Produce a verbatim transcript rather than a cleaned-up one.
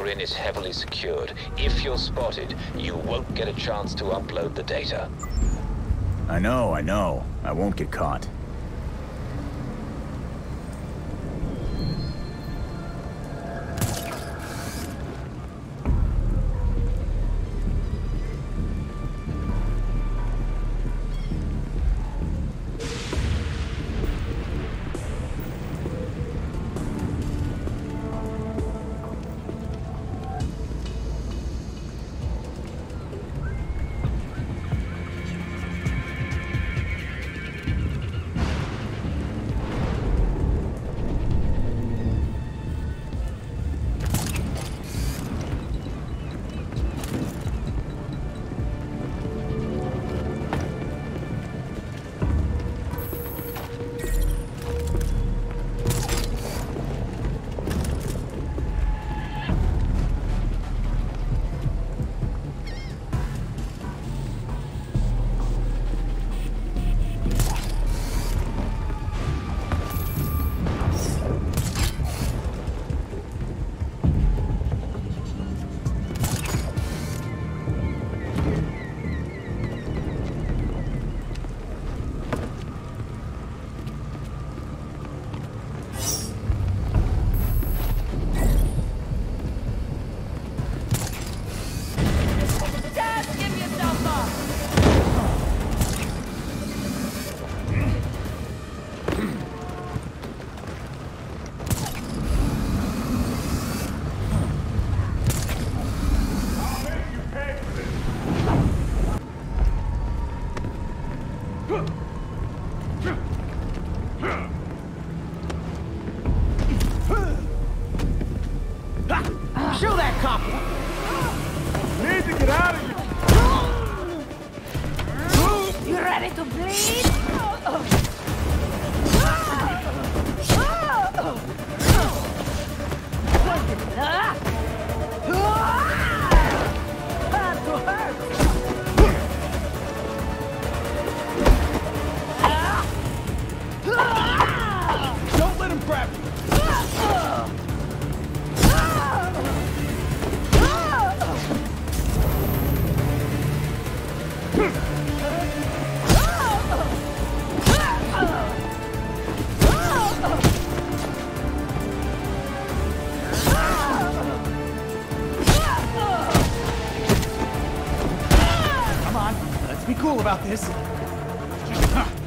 you're in is heavily secured. If you're spotted, you won't get a chance to upload the data. I know, I know. I won't get caught. Shoot that copper! Need to get out of here! You ready to bleed? Don't let him grab you! Come on, let's be cool about this.